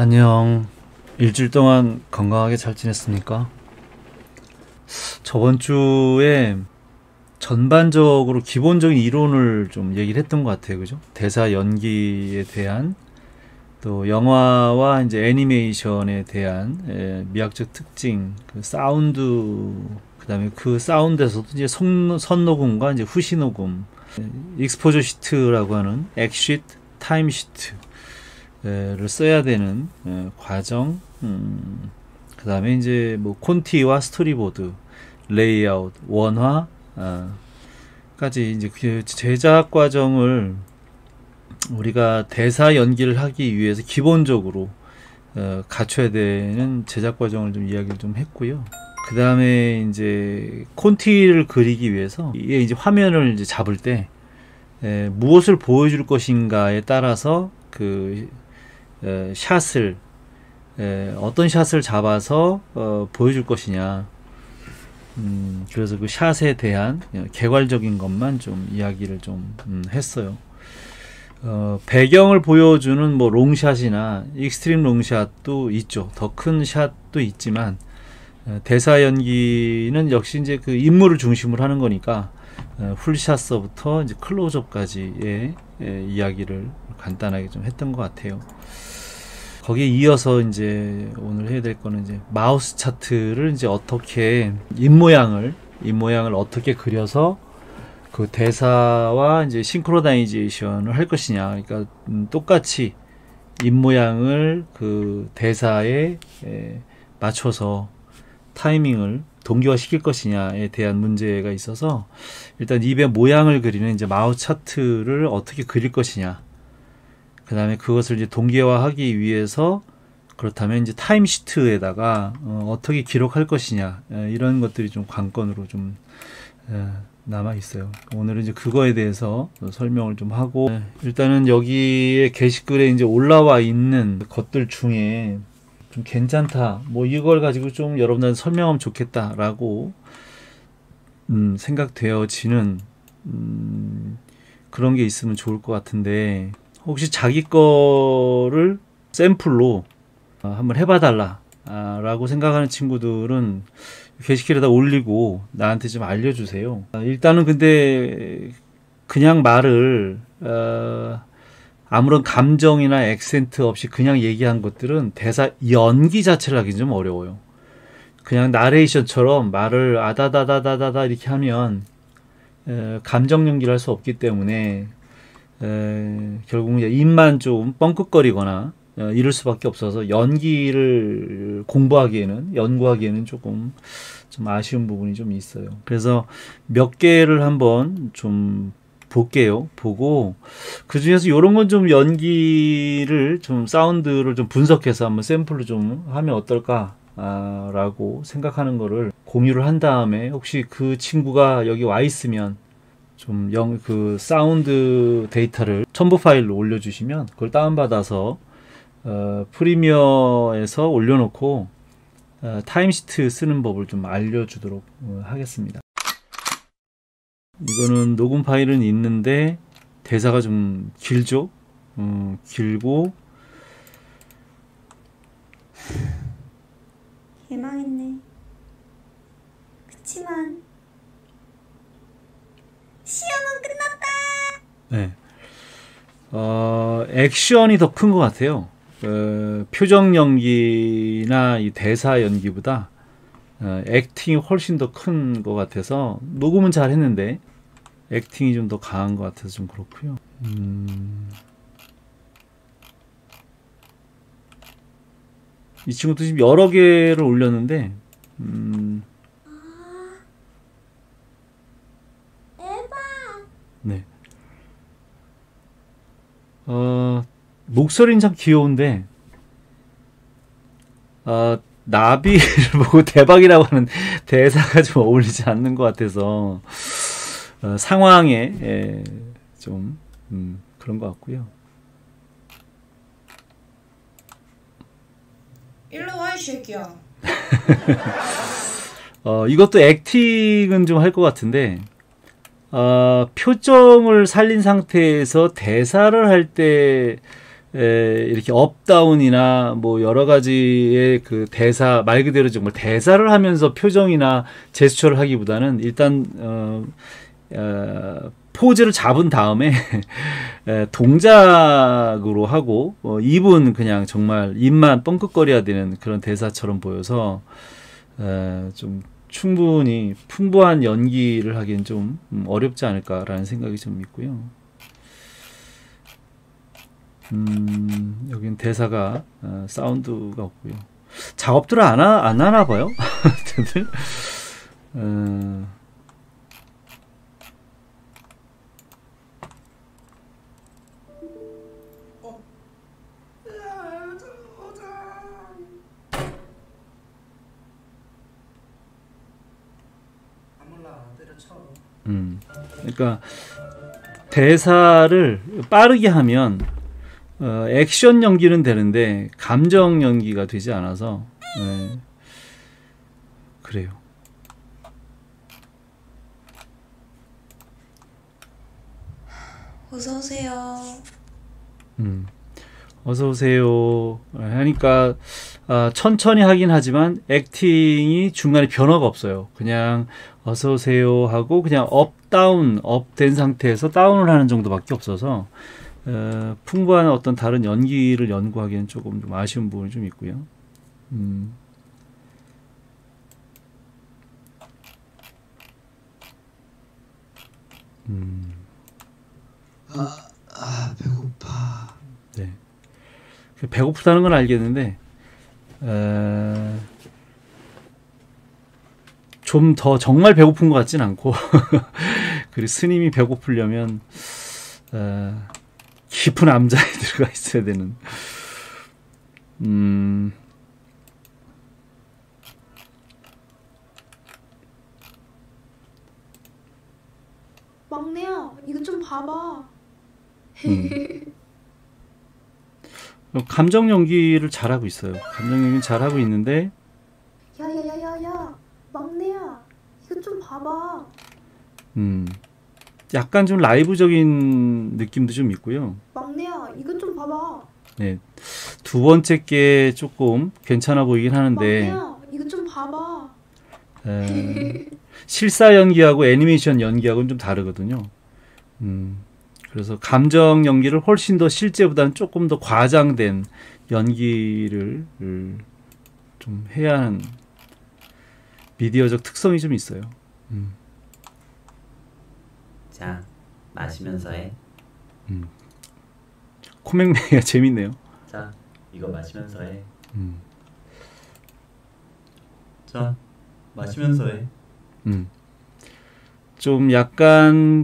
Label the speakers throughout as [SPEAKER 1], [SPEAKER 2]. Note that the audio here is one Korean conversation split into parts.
[SPEAKER 1] 안녕. 일주일 동안 건강하게 잘 지냈습니까? 저번 주에 전반적으로 기본적인 이론을 좀 얘기를 했던 것 같아요. 그죠? 대사 연기에 대한 또 영화와 이제 애니메이션에 대한 미학적 특징, 그 사운드, 그다음에 그 사운드에서도 이제 선녹음과 이제 후시 녹음, 익스포저 시트라고 하는 엑시트, 타임 시트 를 써야 되는 과정, 그 다음에 이제 뭐 콘티와 스토리보드, 레이아웃, 원화, 까지 이제 그 제작 과정을 우리가 대사 연기를 하기 위해서 기본적으로 갖춰야 되는 제작 과정을 좀 이야기를 좀 했고요. 그 다음에 이제 콘티를 그리기 위해서 이게 이제 화면을 이제 잡을 때 무엇을 보여줄 것인가에 따라서 그 샷을 어떤 샷을 잡아서 보여줄 것이냐. 그래서 그 샷에 대한 개괄적인 것만 좀 이야기를 좀 했어요. 배경을 보여주는 뭐 롱샷이나 익스트림 롱샷도 있죠. 더 큰 샷도 있지만 대사 연기는 역시 이제 그 인물을 중심으로 하는 거니까 풀샷서부터 이제 클로즈업까지의 이야기를 간단하게 좀 했던 것 같아요. 거기에 이어서 이제 오늘 해야 될 거는 이제 마우스 차트를 이제 어떻게 입모양을 어떻게 그려서 그 대사와 이제 싱크로나이제이션을 할 것이냐. 그러니까 똑같이 입모양을 그 대사에 맞춰서 타이밍을 동기화 시킬 것이냐에 대한 문제가 있어서 일단 입의 모양을 그리는 이제 마우스 차트를 어떻게 그릴 것이냐. 그 다음에 그것을 이제 동기화하기 위해서 그렇다면 이제 타임시트에다가 어떻게 기록할 것이냐, 이런 것들이 좀 관건으로 좀 남아 있어요. 오늘은 이제 그거에 대해서 설명을 좀 하고, 일단은 여기에 게시글에 이제 올라와 있는 것들 중에 좀 괜찮다, 뭐 이걸 가지고 좀 여러분들한테 설명하면 좋겠다라고 생각되어지는 그런 게 있으면 좋을 것 같은데, 혹시 자기 거를 샘플로 한번 해봐달라 라고 생각하는 친구들은 게시글에다 올리고 나한테 좀 알려주세요. 일단은 근데 그냥 말을 아무런 감정이나 액센트 없이 그냥 얘기한 것들은 대사 연기 자체를 하기 좀 어려워요. 그냥 나레이션처럼 말을 아다다다다다다 이렇게 하면 감정 연기를 할 수 없기 때문에 결국은 입만 좀 뻥긋거리거나 이럴 수밖에 없어서 연기를 연구하기에는 조금 좀 아쉬운 부분이 좀 있어요. 그래서 몇 개를 한번 좀 볼게요. 보고 그 중에서 이런 건 좀 연기를 좀 사운드를 좀 분석해서 한번 샘플로 좀 하면 어떨까? 라고 생각하는 거를 공유를 한 다음에 혹시 그 친구가 여기 와 있으면 좀 그 사운드 데이터를 첨부 파일로 올려주시면 그걸 다운받아서 프리미어에서 올려놓고 타임시트 쓰는 법을 좀 알려주도록 하겠습니다. 이거는 녹음 파일은 있는데 대사가 좀 길죠? 길고
[SPEAKER 2] 개망했네. 그치만 시험은 끝났다.
[SPEAKER 1] 네. 액션이 더 큰 것 같아요. 표정 연기나 이 대사 연기보다 액팅이 훨씬 더 큰 것 같아서 녹음은 잘 했는데 액팅이 좀 더 강한 것 같아서 좀 그렇고요. 이 친구도 지금 여러 개를 올렸는데 네. 목소리는 참 귀여운데 나비를 보고 대박이라고 하는 대사가 좀 어울리지 않는 것 같아서 상황에 좀 그런 것 같고요.
[SPEAKER 2] 일로 와, 이 새끼야.
[SPEAKER 1] 이것도 액팅은 좀 할 것 같은데 표정을 살린 상태에서 대사를 할 때 이렇게 업다운이나 뭐 여러 가지의 그 대사 말 그대로 정말 대사를 하면서 표정이나 제스처를 하기보다는 일단 포즈를 잡은 다음에 동작으로 하고 입은 그냥 정말 입만 뻥긋거려야 되는 그런 대사처럼 보여서 좀 충분히 풍부한 연기를 하기엔 좀 어렵지 않을까라는 생각이 좀 있고요. 여긴 대사가 사운드가 없고요. 작업들을 안 하나 봐요. 다들. 그러니까 대사를 빠르게 하면 액션 연기는 되는데 감정 연기가 되지 않아서 그래요.
[SPEAKER 2] 어서 오세요.
[SPEAKER 1] 어서 오세요 하니까 천천히 하긴 하지만 액팅이 중간에 변화가 없어요. 그냥 어서 오세요 하고 그냥 업 다운 업 된 상태에서 다운을 하는 정도밖에 없어서 풍부한 어떤 다른 연기를 연구하기에는 조금 좀 아쉬운 부분이 좀 있고요.
[SPEAKER 3] 배고파.
[SPEAKER 1] 네. 배고프다는 건 알겠는데 좀 더 정말 배고픈 것 같진 않고 그리고 스님이 배고프려면 깊은 암자에 들어가 있어야 되는
[SPEAKER 2] 막내야, 이거 좀 봐봐.
[SPEAKER 1] 감정 연기를 잘하고 있어요. 감정 연기는 잘하고 있는데
[SPEAKER 2] 야야야야야, 막내야, 이거 좀 봐봐.
[SPEAKER 1] 약간 좀 라이브적인 느낌도 좀 있고요.
[SPEAKER 2] 막내야, 이거 좀 봐봐.
[SPEAKER 1] 네, 두 번째 게 조금 괜찮아 보이긴 하는데
[SPEAKER 2] 막내야, 이거 좀 봐봐.
[SPEAKER 1] 실사 연기하고 애니메이션 연기하고는 좀 다르거든요. 그래서 감정 연기를 훨씬 더 실제보다는 조금 더 과장된 연기를 좀 해야 하는 미디어적 특성이 좀 있어요.
[SPEAKER 3] 자, 마시면서 해.
[SPEAKER 1] 코맹맹이가 재밌네요.
[SPEAKER 3] 자, 이거 마시면서 해.
[SPEAKER 4] 자, 마시면서 해.
[SPEAKER 1] 좀 약간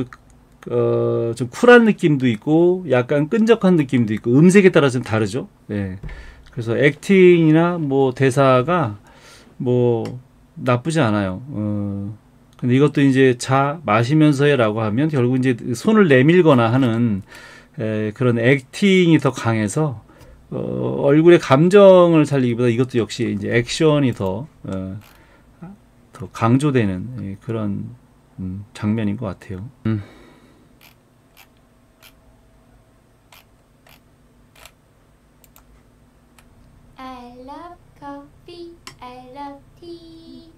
[SPEAKER 1] 좀 쿨한 느낌도 있고 약간 끈적한 느낌도 있고 음색에 따라 좀 다르죠. 네. 그래서 액팅이나 뭐 대사가 뭐 나쁘지 않아요. 근데 이것도 이제 자 마시면서 해라고 하면 결국 이제 손을 내밀거나 하는 그런 액팅이 더 강해서 얼굴의 감정을 살리기보다 이것도 역시 이제 액션이 더 강조되는 그런 장면인 것 같아요.
[SPEAKER 5] I love coffee, I love tea.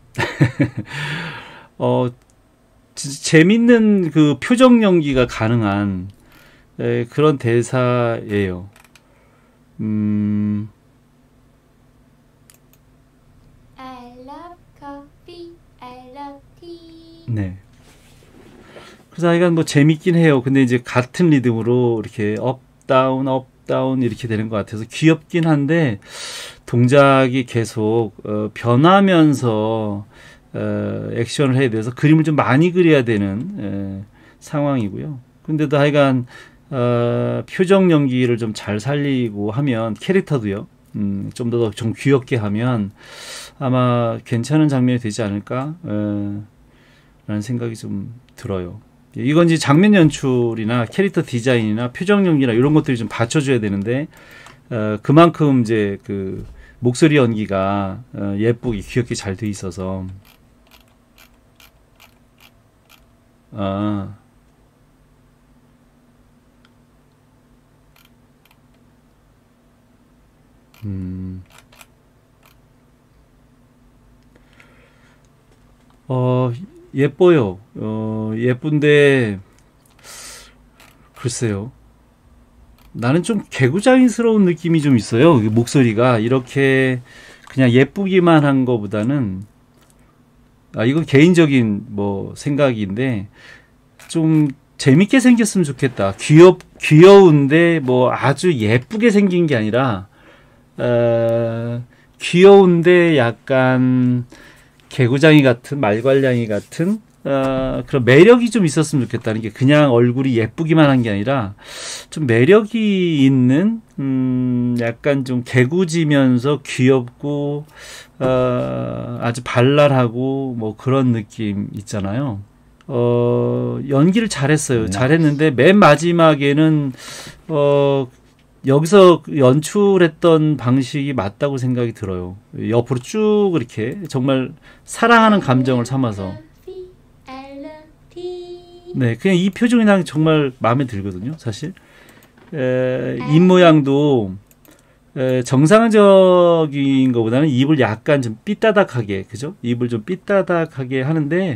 [SPEAKER 1] 진짜 재밌는 그 표정 연기가 가능한 그런 대사예요.
[SPEAKER 5] I love coffee, I love tea.
[SPEAKER 1] 네. 그래서 하여간 뭐 재밌긴 해요. 근데 이제 같은 리듬으로 이렇게 업 다운 이렇게 되는 것 같아서 귀엽긴 한데 동작이 계속 변하면서 액션을 해야 돼서 그림을 좀 많이 그려야 되는 상황이고요. 근데도 하여간 표정 연기를 좀 잘 살리고 하면 캐릭터도요. 좀 더 좀 귀엽게 하면 아마 괜찮은 장면이 되지 않을까 라는 생각이 좀 들어요. 이건 이제 장면 연출이나 캐릭터 디자인이나 표정 연기나 이런 것들이 좀 받쳐줘야 되는데 그만큼 이제 그 목소리 연기가 예쁘게 귀엽게 잘 돼 있어서 예뻐요. 예쁜데 글쎄요. 나는 좀 개구장이스러운 느낌이 좀 있어요. 목소리가 이렇게 그냥 예쁘기만 한 거보다는 이건 개인적인 뭐 생각인데 좀 재밌게 생겼으면 좋겠다. 귀여운데 뭐 아주 예쁘게 생긴 게 아니라 귀여운데 약간 개구장이 같은 말괄량이 같은 그런 매력이 좀 있었으면 좋겠다는 게 그냥 얼굴이 예쁘기만 한 게 아니라 좀 매력이 있는 약간 좀 개구지면서 귀엽고 아주 발랄하고 뭐 그런 느낌 있잖아요. 연기를 잘했어요. 잘했는데 맨 마지막에는 여기서 연출했던 방식이 맞다고 생각이 들어요. 옆으로 쭉 이렇게 정말 사랑하는 감정을 삼아서. 네, 그냥 이 표정이 난 정말 마음에 들거든요, 사실. 입 모양도 정상적인 것보다는 입을 약간 좀 삐따닥하게, 그죠? 입을 좀 삐따닥하게 하는데,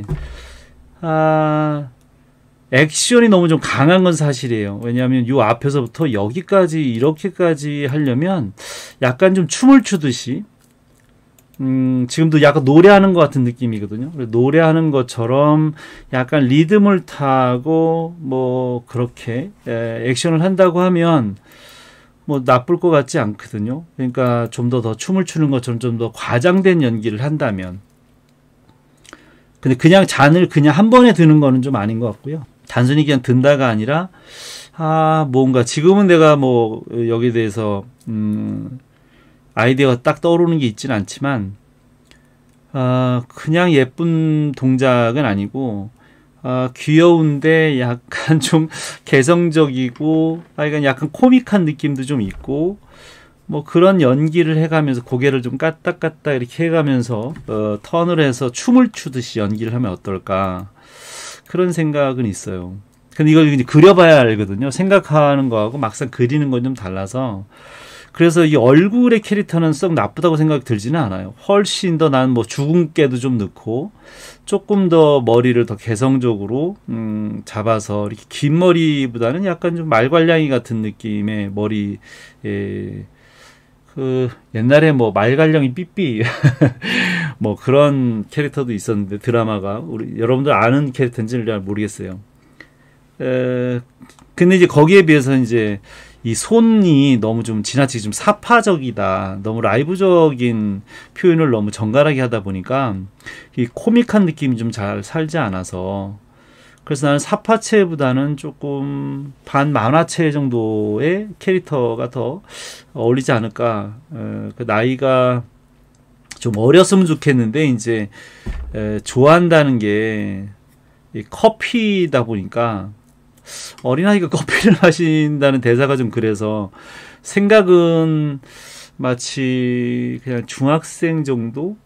[SPEAKER 1] 액션이 너무 좀 강한 건 사실이에요. 왜냐하면 요 앞에서부터 여기까지 이렇게까지 하려면 약간 좀 춤을 추듯이 지금도 약간 노래하는 것 같은 느낌이거든요. 노래하는 것처럼 약간 리듬을 타고 뭐 그렇게 액션을 한다고 하면 뭐 나쁠 것 같지 않거든요. 그러니까 좀 더 춤을 추는 것처럼 좀 더 과장된 연기를 한다면. 근데 그냥 잔을 그냥 한 번에 드는 거는 좀 아닌 것 같고요. 단순히 그냥 든다가 아니라 뭔가 지금은 내가 뭐 여기에 대해서 아이디어가 딱 떠오르는 게 있지는 않지만 그냥 예쁜 동작은 아니고 귀여운데 약간 좀 개성적이고 약간 코믹한 느낌도 좀 있고 뭐 그런 연기를 해가면서 고개를 좀 까딱까딱 이렇게 해가면서 턴을 해서 춤을 추듯이 연기를 하면 어떨까 그런 생각은 있어요. 근데 이걸 이제 그려봐야 알거든요. 생각하는 거하고 막상 그리는 건 좀 달라서 그래서 이 얼굴의 캐릭터는 썩 나쁘다고 생각이 들지는 않아요. 훨씬 더 난 뭐 주근깨도 좀 넣고 조금 더 머리를 더 개성적으로 잡아서 이렇게 긴 머리보다는 약간 좀 말괄량이 같은 느낌의 머리 그 옛날에 뭐 말괄량이 삐삐 뭐 그런 캐릭터도 있었는데 드라마가 우리 여러분들 아는 캐릭터인지는 잘 모르겠어요. 근데 이제 거기에 비해서 이제 이 손이 너무 좀 지나치게 좀 사파적이다. 너무 라이브적인 표현을 너무 정갈하게 하다 보니까 이 코믹한 느낌이 좀 잘 살지 않아서 그래서 나는 사파체보다는 조금 반만화체 정도의 캐릭터가 더 어울리지 않을까. 그 나이가 좀 어렸으면 좋겠는데 이제 좋아한다는 게 이 커피다 보니까 어린아이가 커피를 마신다는 대사가 좀 그래서 생각은 마치 그냥 중학생 정도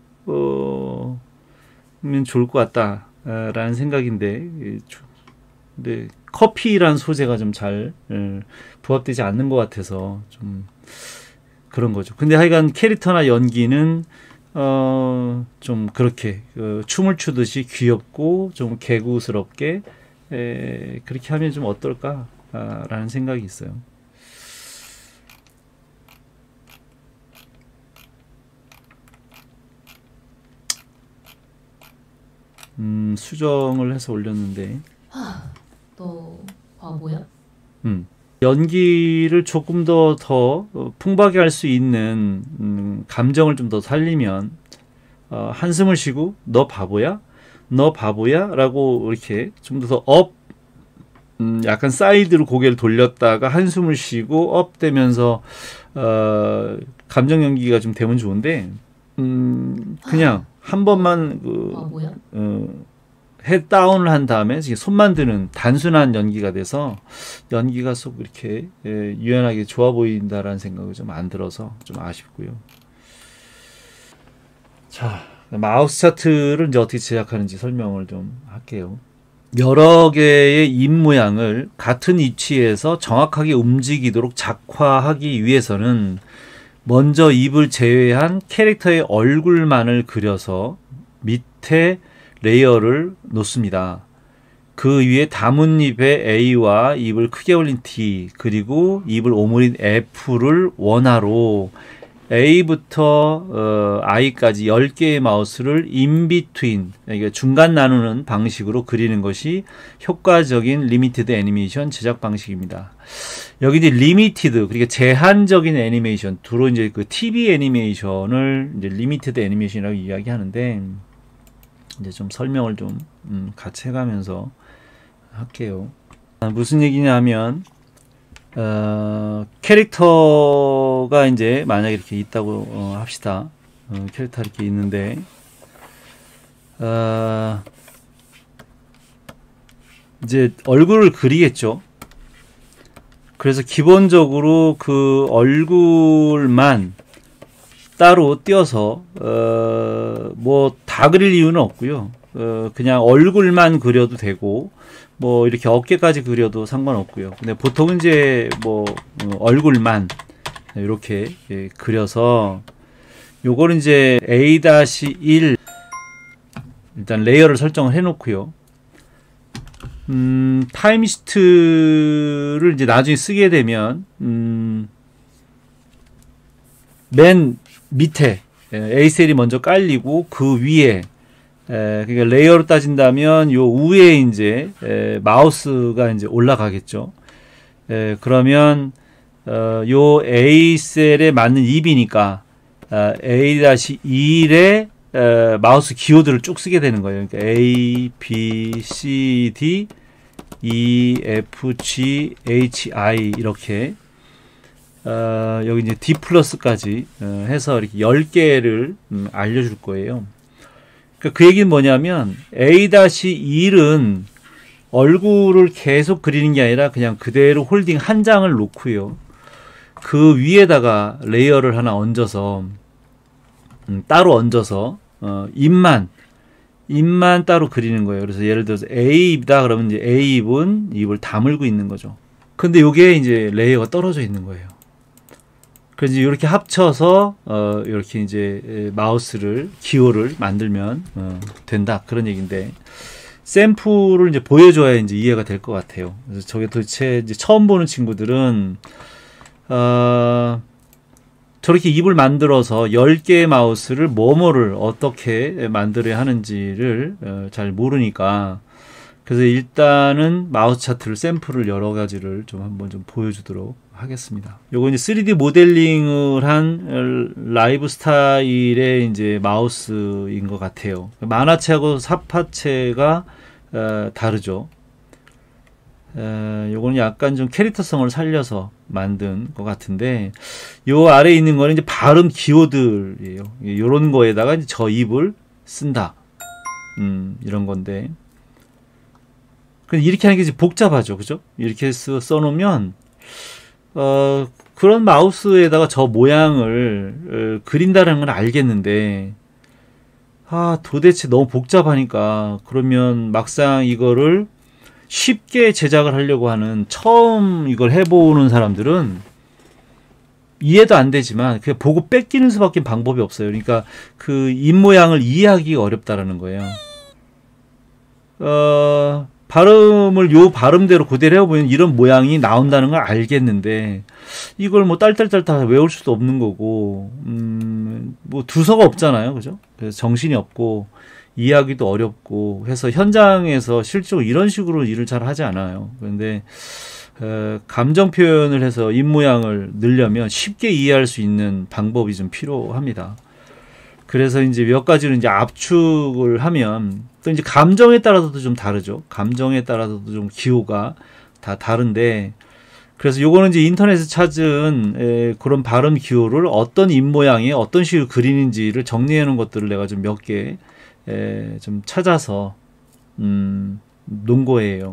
[SPEAKER 1] 면 좋을 것 같다라는 생각인데 근데 커피라는 소재가 좀 잘 부합되지 않는 것 같아서 좀 그런 거죠. 근데 하여간 캐릭터나 연기는 좀 그렇게 춤을 추듯이 귀엽고 좀 개구스럽게 그렇게 하면 좀 어떨까라는 생각이 있어요. 수정을 해서 올렸는데
[SPEAKER 6] 너 바보야?
[SPEAKER 1] 연기를 조금 더 풍부하게 할 수 있는 감정을 좀 더 살리면 한숨을 쉬고 너 바보야? 너 바보야? 라고 이렇게 좀 더 약간 사이드로 고개를 돌렸다가 한숨을 쉬고 업 되면서 감정 연기가 좀 되면 좋은데 그냥 한 번만
[SPEAKER 6] 바보야?
[SPEAKER 1] 헤드 다운을 한 다음에 손만 드는 단순한 연기가 돼서 연기가 쏙 이렇게 유연하게 좋아 보인다라는 생각이 좀 안 들어서 좀 아쉽고요. 자, 마우스 차트를 이제 어떻게 제작하는지 설명을 좀 할게요. 여러 개의 입 모양을 같은 위치에서 정확하게 움직이도록 작화하기 위해서는 먼저 입을 제외한 캐릭터의 얼굴만을 그려서 밑에 레이어를 놓습니다. 그 위에 나뭇잎의 A와 입을 크게 올린 D, 그리고 입을 오므린 F를 원화로 A부터 I까지 10개의 마우스를 인비트윈, 그러니까 중간 나누는 방식으로 그리는 것이 효과적인 리미티드 애니메이션 제작 방식입니다. 여기 이제 리미티드, 그러니까 제한적인 애니메이션, 주로 이제 그 TV 애니메이션을 이제 리미티드 애니메이션이라고 이야기하는데, 이제 좀 설명을 좀 같이 해가면서 할게요. 무슨 얘기냐면, 캐릭터가 이제 만약에 이렇게 있다고 합시다. 캐릭터 이렇게 있는데, 이제 얼굴을 그리겠죠. 그래서 기본적으로 그 얼굴만 따로 띄어서 뭐 다 그릴 이유는 없고요. 그냥 얼굴만 그려도 되고, 뭐 이렇게 어깨까지 그려도 상관없고요. 근데 보통은 이제 뭐 얼굴만 이렇게 그려서 요거는 이제 A-1 일단 레이어를 설정을 해 놓고요. 타임시트를 이제 나중에 쓰게 되면 맨 밑에 A-셀이 먼저 깔리고 그 위에 그러니까 레이어로 따진다면 요 위에 이제 마우스가 이제 올라가겠죠. 그러면 요 A-셀에 맞는 입이니까 A-1에 마우스 기호들을 쭉 쓰게 되는 거예요. 그러니까 A, B, C, D, E, F, G, H, I 이렇게 여기 이제 D 플러스까지 해서 이렇게 10개를 알려줄 거예요. 그러니까 그 얘기는 뭐냐면 A-1은 얼굴을 계속 그리는 게 아니라 그냥 그대로 홀딩 한 장을 놓고요. 그 위에다가 레이어를 하나 얹어서 따로 얹어서 입만 따로 그리는 거예요. 그래서 예를 들어서 A 입이다 그러면 이제 A 입은 입을 다물고 있는 거죠. 근데 요게 이제 레이어가 떨어져 있는 거예요. 그래서 이렇게 합쳐서 이렇게 이제 마우스를 기호를 만들면 된다 그런 얘기인데, 샘플을 이제 보여줘야 이제 이해가 될 것 같아요. 그래서 저게 도대체 이제 처음 보는 친구들은 저렇게 입을 만들어서 10개의 마우스를 뭐뭐를 어떻게 만들어야 하는지를 잘 모르니까, 그래서 일단은 마우스 차트를 샘플을 여러 가지를 좀 한번 좀 보여주도록 하겠습니다. 요거 이제 3D 모델링을 한 라이브 스타일의 이제 마우스인 것 같아요. 만화체하고 삽화체가 다르죠. 요거는 약간 좀 캐릭터성을 살려서 만든 것 같은데, 요 아래에 있는 거는 이제 발음 기호들이에요. 요런 거에다가 이제 저 입을 쓴다. 이런 건데. 이렇게 하는 게 이제 복잡하죠. 그죠? 이렇게 써놓으면, 그런 마우스에다가 저 모양을 그린다는 건 알겠는데, 도대체 너무 복잡하니까, 그러면 막상 이거를 쉽게 제작을 하려고 하는 처음 이걸 해보는 사람들은 이해도 안 되지만 그냥 보고 뺏기는 수밖에 방법이 없어요. 그러니까 그 입 모양을 이해하기가 어렵다라는 거예요. 발음을 요 발음대로 그대로 해보면 이런 모양이 나온다는 걸 알겠는데, 이걸 뭐 딸딸딸 다 외울 수도 없는 거고, 뭐 두서가 없잖아요. 그죠? 그래서 정신이 없고, 이해하기도 어렵고 해서 현장에서 실제로 이런 식으로 일을 잘 하지 않아요. 그런데 감정 표현을 해서 입 모양을 넣으려면 쉽게 이해할 수 있는 방법이 좀 필요합니다. 그래서 이제 몇 가지를 이제 압축을 하면, 또 이제 감정에 따라서도 좀 다르죠. 감정에 따라서도 좀 기호가 다 다른데, 그래서 요거는 이제 인터넷에 찾은 그런 발음 기호를 어떤 입 모양에 어떤 식으로 그리는지를 정리해 놓은 것들을 내가 좀 몇 개 좀 찾아서 놓은 거예요.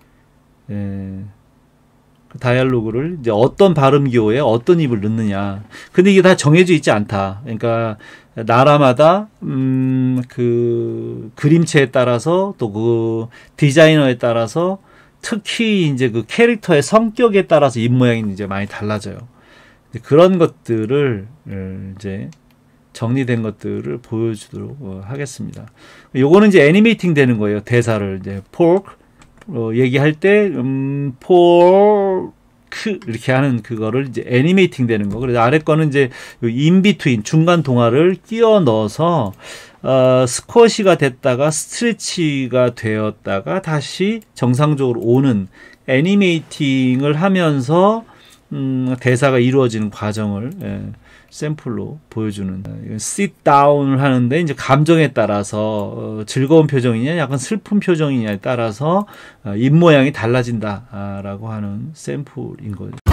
[SPEAKER 1] 그 다이얼로그를 이제 어떤 발음 기호에 어떤 입을 넣느냐. 근데 이게 다 정해져 있지 않다. 그러니까 나라마다 그 그림체에 따라서 또 그 디자이너에 따라서 특히 이제 그 캐릭터의 성격에 따라서 입 모양이 이제 많이 달라져요. 그런 것들을 이제 정리된 것들을 보여주도록 하겠습니다. 요거는 이제 애니메이팅 되는 거예요. 대사를 이제 pork 얘기할 때 pork 이렇게 하는 그거를 이제 애니메이팅 되는 거. 그래서 아래 거는 이제 in between 중간 동화를 끼워 넣어서 스쿼시가 됐다가 스트레치가 되었다가 다시 정상적으로 오는 애니메이팅을 하면서 대사가 이루어지는 과정을 샘플로 보여주는 sit down을 하는데 이제 감정에 따라서 즐거운 표정이냐 약간 슬픈 표정이냐에 따라서 입 모양이 달라진다라고 하는 샘플인 거죠.